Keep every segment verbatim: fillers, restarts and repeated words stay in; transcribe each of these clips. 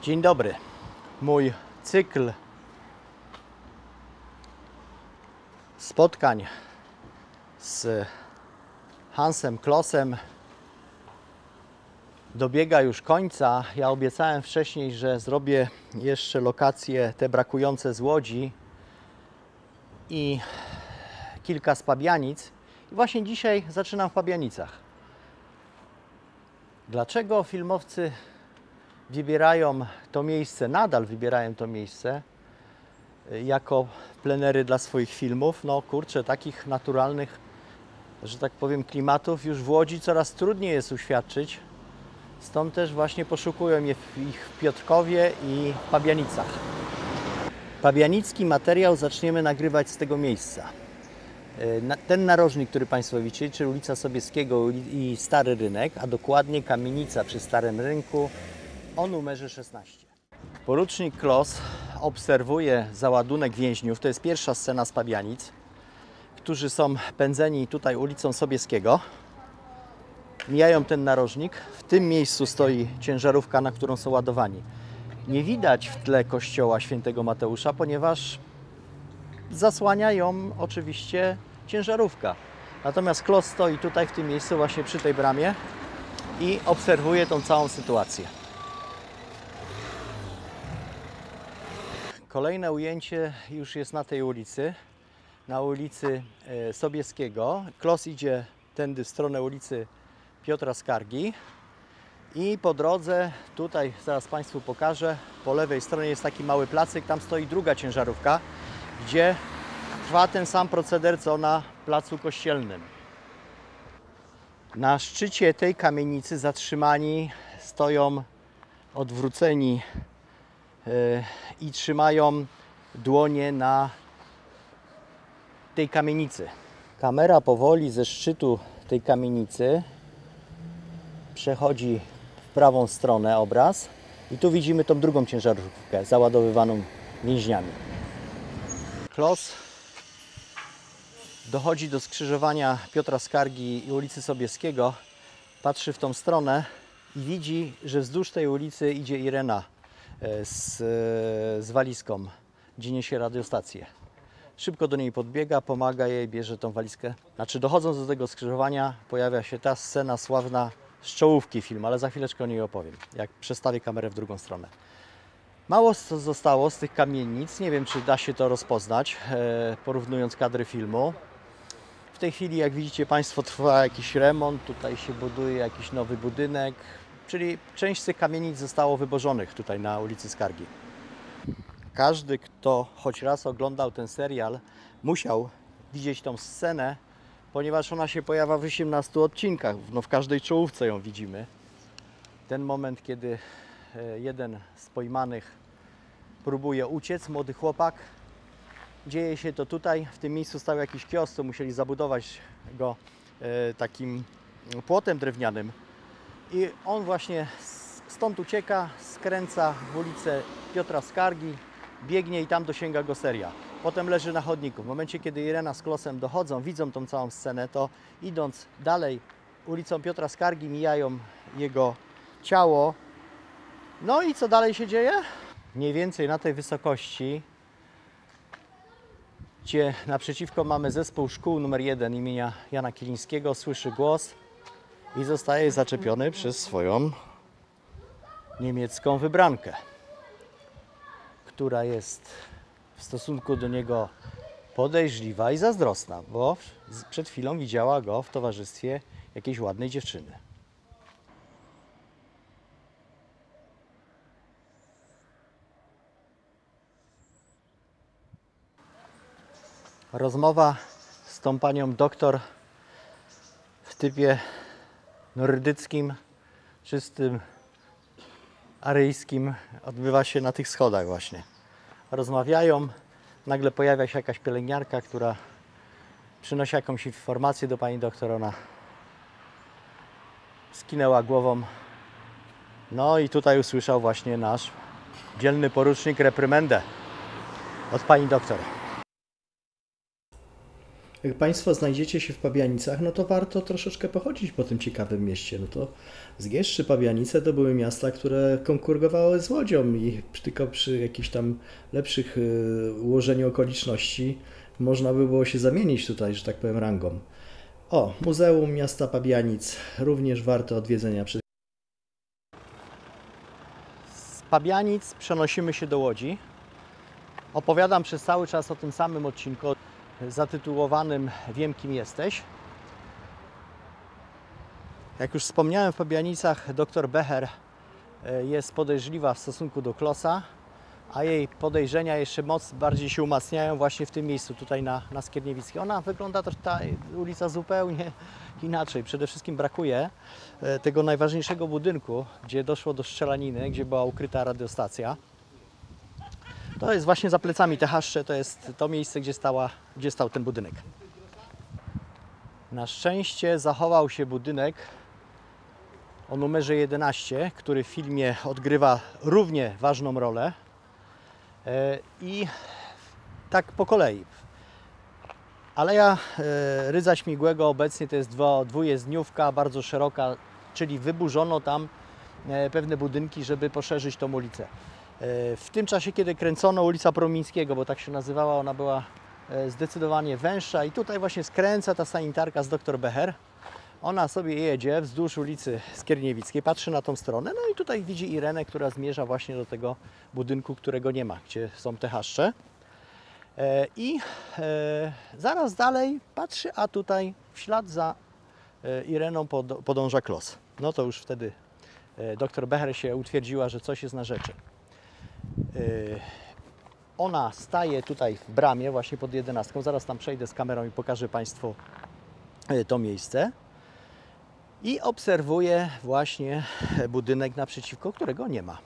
Dzień dobry. Mój cykl spotkań z Hansem Klossem dobiega już końca. Ja obiecałem wcześniej, że zrobię jeszcze lokacje te brakujące z Łodzi i kilka z Pabianic. I właśnie dzisiaj zaczynam w Pabianicach. Dlaczego filmowcy wybierają to miejsce, nadal wybierają to miejsce jako plenery dla swoich filmów? No kurczę, takich naturalnych, że tak powiem, klimatów już w Łodzi coraz trudniej jest uświadczyć. Stąd też właśnie poszukują je w, ich w Piotrkowie i w Pabianicach. Pabianicki materiał zaczniemy nagrywać z tego miejsca. Ten narożnik, który Państwo widzicie, czyli ulica Sobieskiego i Stary Rynek, a dokładnie kamienica przy Starym Rynku o numerze szesnaście. Porucznik Kloss obserwuje załadunek więźniów. To jest pierwsza scena z Pabianic, którzy są pędzeni tutaj ulicą Sobieskiego. Mijają ten narożnik. W tym miejscu stoi ciężarówka, na którą są ładowani. Nie widać w tle kościoła świętego Mateusza, ponieważ zasłania ją oczywiście ciężarówka. Natomiast Kloss stoi tutaj w tym miejscu, właśnie przy tej bramie i obserwuje tą całą sytuację. Kolejne ujęcie już jest na tej ulicy, na ulicy Sobieskiego. Kloss idzie tędy w stronę ulicy Piotra Skargi i po drodze, tutaj zaraz Państwu pokażę, po lewej stronie jest taki mały placyk, tam stoi druga ciężarówka, gdzie trwa ten sam proceder co na placu Kościelnym. Na szczycie tej kamienicy zatrzymani stoją odwróceni yy, i trzymają dłonie na tej kamienicy. Kamera powoli ze szczytu tej kamienicy przechodzi w prawą stronę obraz i tu widzimy tą drugą ciężarówkę załadowywaną więźniami. Kloss dochodzi do skrzyżowania Piotra Skargi i ulicy Sobieskiego, patrzy w tą stronę i widzi, że wzdłuż tej ulicy idzie Irena z, z walizką, gdzie niesie radiostację. Szybko do niej podbiega, pomaga jej, bierze tą walizkę. Znaczy, dochodząc do tego skrzyżowania, pojawia się ta scena sławna z czołówki filmu, ale za chwileczkę o niej opowiem, jak przestawię kamerę w drugą stronę. Mało zostało z tych kamienic, nie wiem, czy da się to rozpoznać, porównując kadry filmu. W tej chwili, jak widzicie Państwo, trwa jakiś remont, tutaj się buduje jakiś nowy budynek, czyli część z tych kamienic zostało wyburzonych tutaj na ulicy Skargi. Każdy, kto choć raz oglądał ten serial, musiał widzieć tą scenę, ponieważ ona się pojawia w osiemnastu odcinkach. No, w każdej czołówce ją widzimy. Ten moment, kiedy jeden z pojmanych próbuje uciec, młody chłopak. Dzieje się to tutaj. W tym miejscu stał jakiś kiosk, co musieli zabudować go takim płotem drewnianym. I on właśnie stąd ucieka, skręca w ulicę Piotra Skargi, biegnie i tam dosięga go seria. Potem leży na chodniku. W momencie, kiedy Irena z Klossem dochodzą, widzą tą całą scenę, to idąc dalej ulicą Piotra Skargi mijają jego ciało. No i co dalej się dzieje? Mniej więcej na tej wysokości, gdzie naprzeciwko mamy zespół szkół numer jeden imienia Jana Kilińskiego, słyszy głos i zostaje zaczepiony przez swoją niemiecką wybrankę, która jest w stosunku do niego podejrzliwa i zazdrosna, bo przed chwilą widziała go w towarzystwie jakiejś ładnej dziewczyny. Rozmowa z tą panią doktor w typie nordyckim, czystym, aryjskim odbywa się na tych schodach właśnie. Rozmawiają, nagle pojawia się jakaś pielęgniarka, która przynosi jakąś informację do pani doktor, ona skinęła głową. No i tutaj usłyszał właśnie nasz dzielny porucznik reprymendę od pani doktor. Jak Państwo znajdziecie się w Pabianicach, no to warto troszeczkę pochodzić po tym ciekawym mieście. No to Zgierz czy Pabianice to były miasta, które konkurowały z Łodzią i tylko przy jakichś tam lepszych y, ułożeniu okoliczności można by było się zamienić tutaj, że tak powiem, rangą. O, Muzeum Miasta Pabianic, również warte odwiedzenia. Z Pabianic przenosimy się do Łodzi. Opowiadam przez cały czas o tym samym odcinku zatytułowanym Wiem, kim jesteś. Jak już wspomniałem, w Pabianicach dr Becher jest podejrzliwa w stosunku do Klossa, a jej podejrzenia jeszcze moc bardziej się umacniają właśnie w tym miejscu, tutaj na, na Skierniewickiej. Ona wygląda też, ta ulica, zupełnie inaczej. Przede wszystkim brakuje tego najważniejszego budynku, gdzie doszło do strzelaniny, gdzie była ukryta radiostacja. To jest właśnie za plecami te chaszcze, to jest to miejsce, gdzie, stała, gdzie stał ten budynek. Na szczęście zachował się budynek o numerze jedenaście, który w filmie odgrywa równie ważną rolę. I tak po kolei. Aleja Rydza Śmigłego obecnie to jest dwujezdniówka, bardzo szeroka, czyli wyburzono tam pewne budynki, żeby poszerzyć tą ulicę. W tym czasie, kiedy kręcono ulica Promińskiego, bo tak się nazywała, ona była zdecydowanie węższa i tutaj właśnie skręca ta sanitarka z dr Becher. Ona sobie jedzie wzdłuż ulicy Skierniewickiej, patrzy na tą stronę, no i tutaj widzi Irenę, która zmierza właśnie do tego budynku, którego nie ma, gdzie są te chaszcze. I zaraz dalej patrzy, a tutaj w ślad za Ireną podąża Kloss. No to już wtedy dr Becher się utwierdziła, że coś jest na rzeczy. Ona staje tutaj w bramie, właśnie pod jedenastką. Zaraz tam przejdę z kamerą i pokażę Państwu to miejsce. I obserwuje właśnie budynek naprzeciwko, którego nie ma.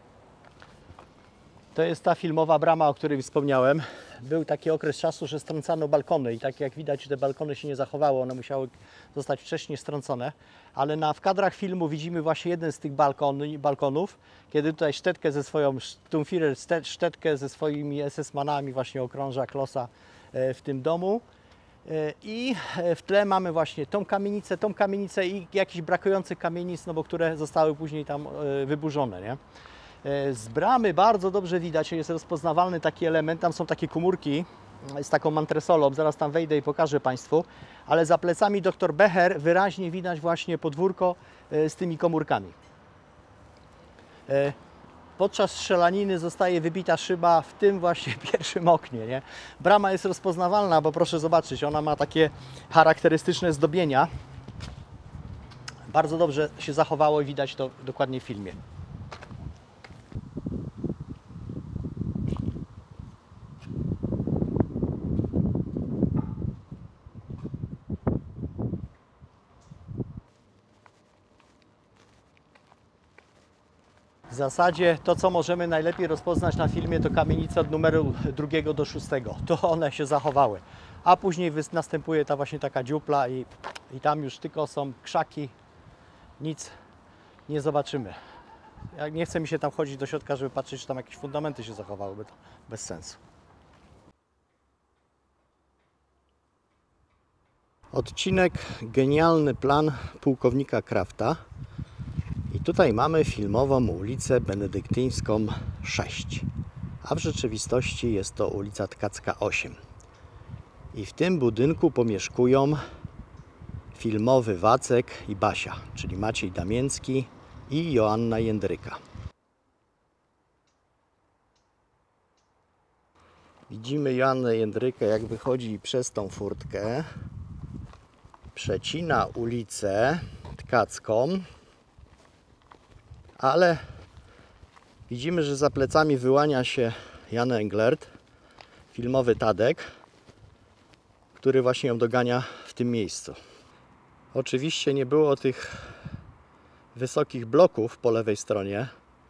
To jest ta filmowa brama, o której wspomniałem. Był taki okres czasu, że strącano balkony i tak jak widać, te balkony się nie zachowały, one musiały zostać wcześniej strącone, ale na, w kadrach filmu widzimy właśnie jeden z tych balkony, balkonów, kiedy tutaj Sztetkę ze swoją, Sturmführer Sztetkę ze swoimi es es manami właśnie okrąża Klossa w tym domu. I w tle mamy właśnie tą kamienicę, tą kamienicę i jakiś brakujący kamienic, no bo które zostały później tam wyburzone, nie? Z bramy bardzo dobrze widać, jest rozpoznawalny taki element, tam są takie komórki z taką mantresolą, zaraz tam wejdę i pokażę Państwu, ale za plecami dr Becher wyraźnie widać właśnie podwórko z tymi komórkami. Podczas strzelaniny zostaje wybita szyba w tym właśnie pierwszym oknie, nie? Brama jest rozpoznawalna, bo proszę zobaczyć, ona ma takie charakterystyczne zdobienia. Bardzo dobrze się zachowało i widać to dokładnie w filmie. W zasadzie to, co możemy najlepiej rozpoznać na filmie, to kamienice od numeru drugiego do szóstego. To one się zachowały. A później następuje ta właśnie taka dziupla i, i tam już tylko są krzaki. Nic nie zobaczymy. Jak nie chce mi się tam chodzić do środka, żeby patrzeć, czy tam jakieś fundamenty się zachowały, bo to bez sensu. Odcinek Genialny plan pułkownika Krafta. I tutaj mamy filmową ulicę Benedyktyńską sześć, a w rzeczywistości jest to ulica Tkacka osiem. I w tym budynku pomieszkują filmowy Wacek i Basia, czyli Maciej Damięcki i Joanna Jędryka. Widzimy Joannę Jędrykę, jak wychodzi przez tą furtkę, przecina ulicę Tkacką, ale widzimy, że za plecami wyłania się Jan Englert, filmowy Tadek, który właśnie ją dogania w tym miejscu. Oczywiście nie było tych wysokich bloków po lewej stronie.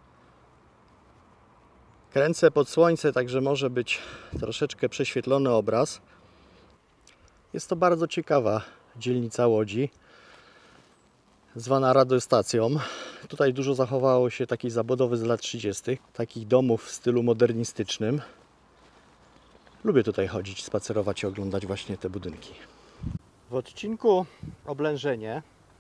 Kręcę pod słońce, także może być troszeczkę prześwietlony obraz. Jest to bardzo ciekawa dzielnica Łodzi, zwana radiostacją. Tutaj dużo zachowało się takiej zabudowy z lat trzydziestych, takich domów w stylu modernistycznym. lubię tutaj chodzić, spacerować i oglądać właśnie te budynki. W odcinku Oblężenie,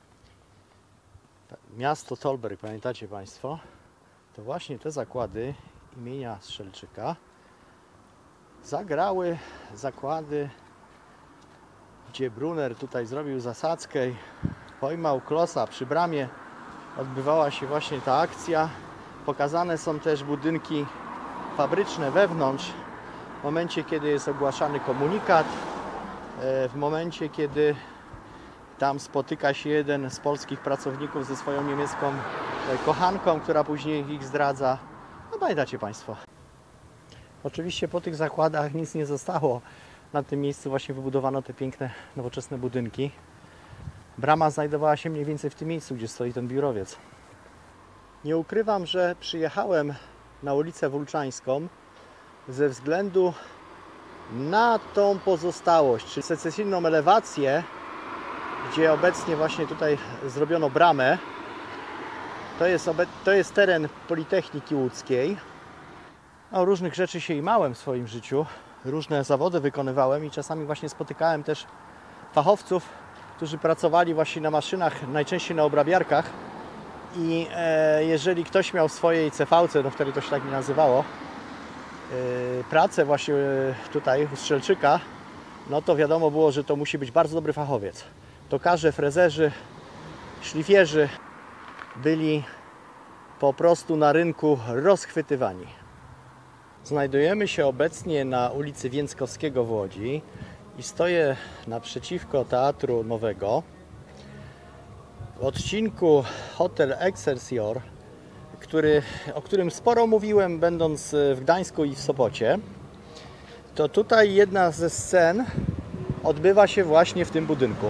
miasto Tolberg, pamiętacie Państwo, to właśnie te zakłady imienia Strzelczyka zagrały zakłady, gdzie Brunner tutaj zrobił zasadzkę i pojmał Klossa przy bramie. Odbywała się właśnie ta akcja. Pokazane są też budynki fabryczne wewnątrz. W momencie, kiedy jest ogłaszany komunikat, w momencie, kiedy tam spotyka się jeden z polskich pracowników ze swoją niemiecką kochanką, która później ich zdradza. No pamiętacie Państwo. Oczywiście po tych zakładach nic nie zostało. Na tym miejscu właśnie wybudowano te piękne, nowoczesne budynki. Brama znajdowała się mniej więcej w tym miejscu, gdzie stoi ten biurowiec. Nie ukrywam, że przyjechałem na ulicę Wólczańską ze względu na tą pozostałość, czyli secesyjną elewację, gdzie obecnie właśnie tutaj zrobiono bramę. To jest, to jest teren Politechniki Łódzkiej. O różnych rzeczy się imałem w swoim życiu, różne zawody wykonywałem i czasami właśnie spotykałem też fachowców, którzy pracowali właśnie na maszynach, najczęściej na obrabiarkach. I e, jeżeli ktoś miał w swojej C V C, no wtedy to się tak nie nazywało, e, pracę właśnie tutaj u Strzelczyka, no to wiadomo było, że to musi być bardzo dobry fachowiec. Tokarze, frezerzy, szlifierzy byli po prostu na rynku rozchwytywani. Znajdujemy się obecnie na ulicy Więckowskiego w Łodzi i stoję naprzeciwko Teatru Nowego. W odcinku Hotel Excelsior, który, o którym sporo mówiłem, będąc w Gdańsku i w Sopocie, to tutaj jedna ze scen odbywa się właśnie w tym budynku.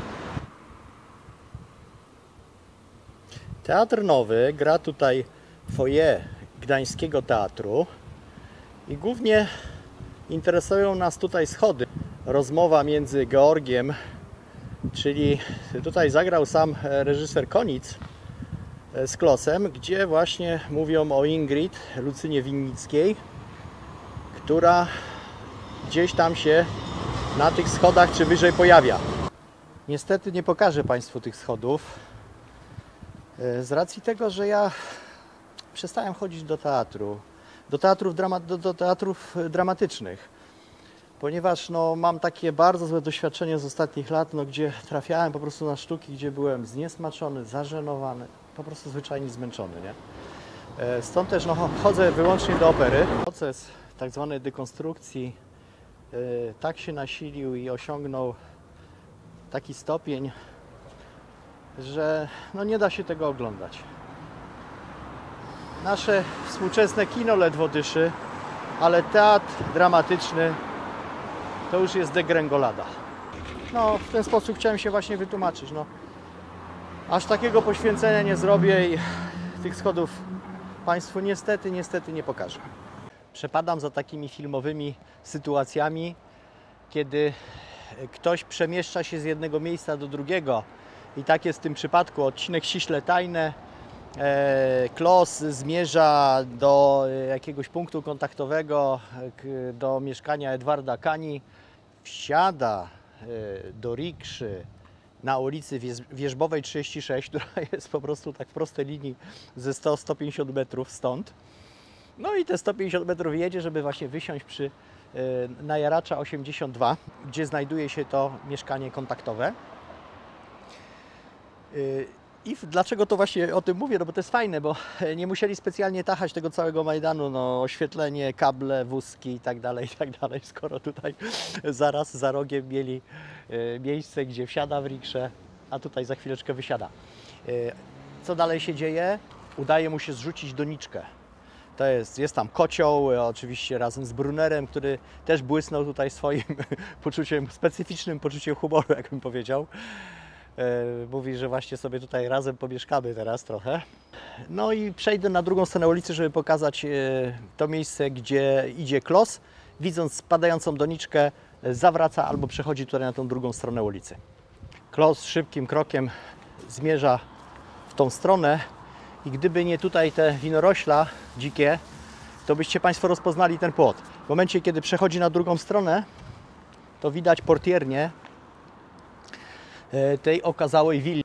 Teatr Nowy gra tutaj w foyer Gdańskiego Teatru i głównie interesują nas tutaj schody. Rozmowa między Georgiem, czyli tutaj zagrał sam reżyser Konic z Klossem, gdzie właśnie mówią o Ingrid, Lucynie Winnickiej, która gdzieś tam się na tych schodach czy wyżej pojawia. Niestety nie pokażę Państwu tych schodów z racji tego, że ja przestałem chodzić do teatru, do teatrów, drama, do, do teatrów dramatycznych, ponieważ no, mam takie bardzo złe doświadczenie z ostatnich lat, no, gdzie trafiałem po prostu na sztuki, gdzie byłem zniesmaczony, zażenowany, po prostu zwyczajnie zmęczony, nie? Stąd też no, chodzę wyłącznie do opery. Proces tak zwanej dekonstrukcji yy, tak się nasilił i osiągnął taki stopień, że no, nie da się tego oglądać. Nasze współczesne kino ledwo dyszy, ale teatr dramatyczny to już jest degrengolada. No, w ten sposób chciałem się właśnie wytłumaczyć. No, aż takiego poświęcenia nie zrobię i tych schodów Państwu niestety, niestety nie pokażę. Przepadam za takimi filmowymi sytuacjami, kiedy ktoś przemieszcza się z jednego miejsca do drugiego. I tak jest w tym przypadku. Odcinek ściśle tajny. Kloss zmierza do jakiegoś punktu kontaktowego, do mieszkania Edwarda Kani. Wsiada do rikszy na ulicy Wierzbowej trzydzieści sześć, która jest po prostu tak w prostej linii ze sto do stu pięćdziesięciu metrów stąd. No i te sto pięćdziesiąt metrów jedzie, żeby właśnie wysiąść przy Najaracza osiemdziesiąt dwa, gdzie znajduje się to mieszkanie kontaktowe. I dlaczego to właśnie o tym mówię? No bo to jest fajne, bo nie musieli specjalnie tachać tego całego Majdanu, no oświetlenie, kable, wózki i tak dalej, i tak dalej, skoro tutaj zaraz za rogiem mieli miejsce, gdzie wsiada w rikszę, a tutaj za chwileczkę wysiada. Co dalej się dzieje? Udaje mu się zrzucić doniczkę. To jest, jest tam kocioł, oczywiście razem z Brunnerem, który też błysnął tutaj swoim poczuciem, specyficznym poczuciem humoru, jak bym powiedział. Mówi, że właśnie sobie tutaj razem pomieszkamy teraz trochę. No i przejdę na drugą stronę ulicy, żeby pokazać to miejsce, gdzie idzie Kloss. Widząc spadającą doniczkę, zawraca albo przechodzi tutaj na tą drugą stronę ulicy. Kloss szybkim krokiem zmierza w tą stronę i gdyby nie tutaj te winorośla dzikie, to byście Państwo rozpoznali ten płot. W momencie, kiedy przechodzi na drugą stronę, to widać portiernię tej okazałej willi.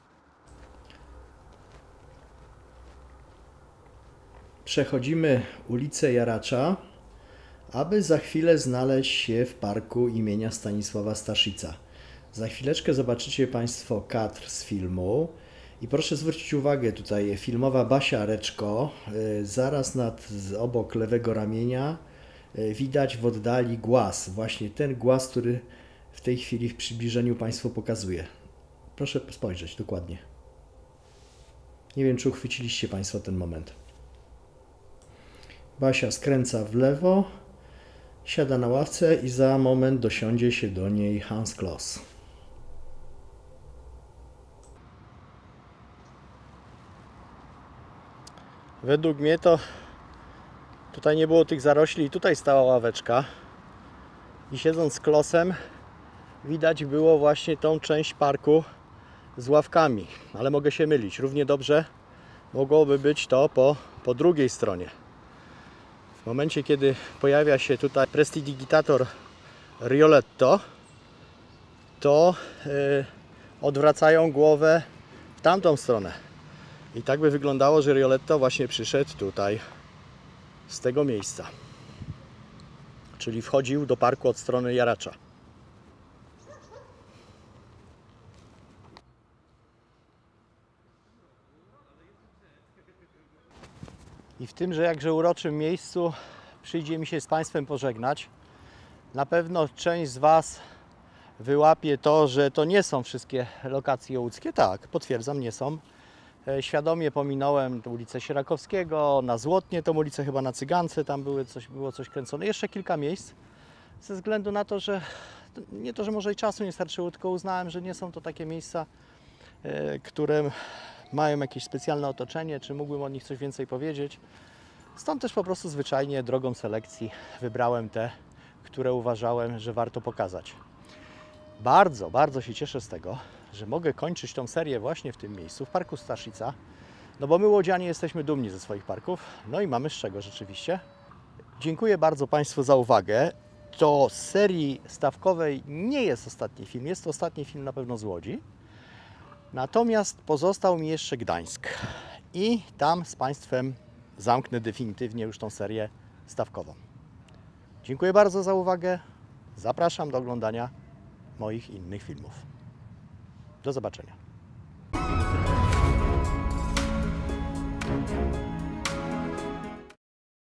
Przechodzimy ulicę Jaracza, aby za chwilę znaleźć się w parku imienia Stanisława Staszica. Za chwileczkę zobaczycie Państwo kadr z filmu i proszę zwrócić uwagę, tutaj filmowa Basia Reczko, zaraz nad, obok lewego ramienia widać w oddali głaz, właśnie ten głaz, który w tej chwili w przybliżeniu Państwu pokazuję. Proszę spojrzeć dokładnie. Nie wiem, czy uchwyciliście Państwo ten moment. Basia skręca w lewo, siada na ławce i za moment dosiądzie się do niej Hans Kloss. Według mnie to tutaj nie było tych zarośli i tutaj stała ławeczka i siedząc z Klossem widać było właśnie tą część parku z ławkami, ale mogę się mylić. Równie dobrze mogłoby być to po, po drugiej stronie. W momencie, kiedy pojawia się tutaj prestidigitator Rioletto, to yy, odwracają głowę w tamtą stronę. I tak by wyglądało, że Rioletto właśnie przyszedł tutaj z tego miejsca. Czyli wchodził do parku od strony Jaracza. I w tymże jakże uroczym miejscu przyjdzie mi się z Państwem pożegnać. Na pewno część z Was wyłapie to, że to nie są wszystkie lokacje łódzkie. Tak, potwierdzam, nie są. Świadomie pominąłem ulicę Sierakowskiego, na Złotnie, tą ulicę chyba na Cygance, tam były coś, było coś kręcone. Jeszcze kilka miejsc, ze względu na to, że nie to, że może i czasu nie starczyło, tylko uznałem, że nie są to takie miejsca, które mają jakieś specjalne otoczenie, czy mógłbym o nich coś więcej powiedzieć. Stąd też po prostu zwyczajnie drogą selekcji wybrałem te, które uważałem, że warto pokazać. Bardzo, bardzo się cieszę z tego, że mogę kończyć tą serię właśnie w tym miejscu, w parku Staszica, no bo my łodzianie jesteśmy dumni ze swoich parków, no i mamy z czego rzeczywiście. Dziękuję bardzo Państwu za uwagę. To z serii stawkowej nie jest ostatni film, jest to ostatni film na pewno z Łodzi. Natomiast pozostał mi jeszcze Gdańsk i tam z Państwem zamknę definitywnie już tą serię stawkową. Dziękuję bardzo za uwagę. Zapraszam do oglądania moich innych filmów. Do zobaczenia.